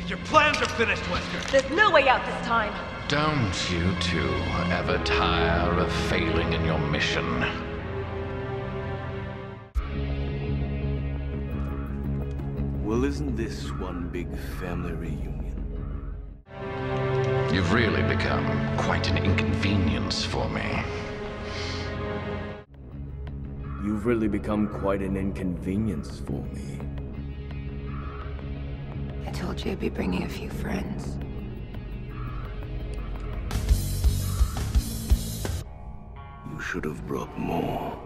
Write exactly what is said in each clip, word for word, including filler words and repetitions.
Your plans are finished, Wesker. There's no way out this time. Don't you two ever tire of failing in your mission? Well, isn't this one big family reunion? You've really become quite an inconvenience for me. You've really become quite an inconvenience for me. I told you I'd be bringing a few friends. You should have brought more.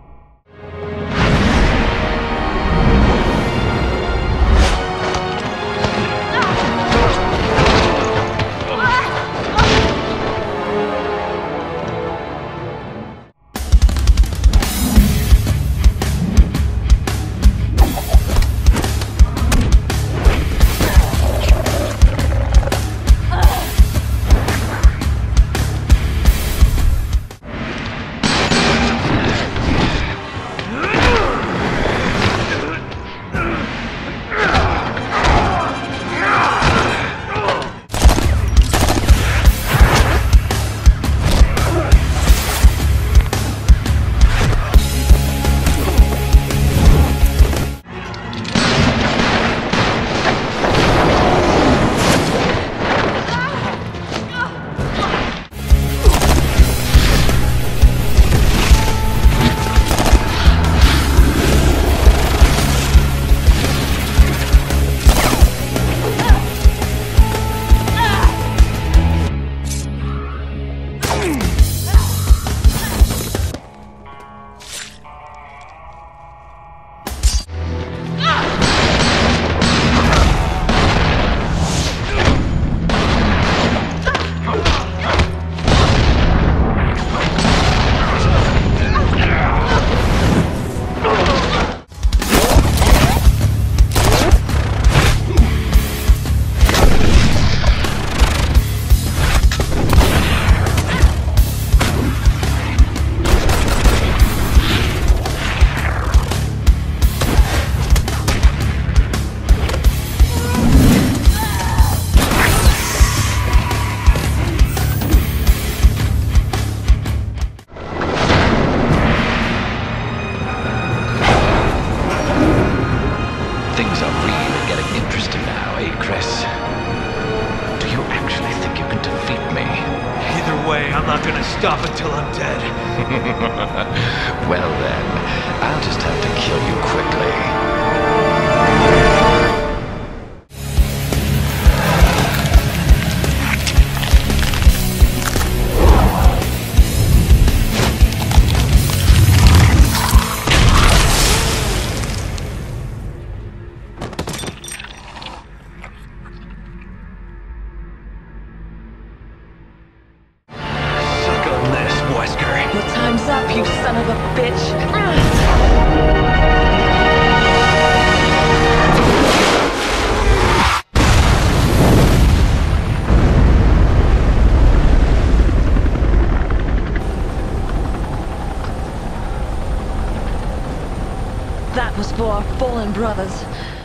Things are really getting interesting now, eh, Chris? Do you actually think you can defeat me? Either way, I'm not gonna stop until I'm dead. Well then, I'll just have to kill you quickly. Your time's up, you son of a bitch. That was for our fallen brothers.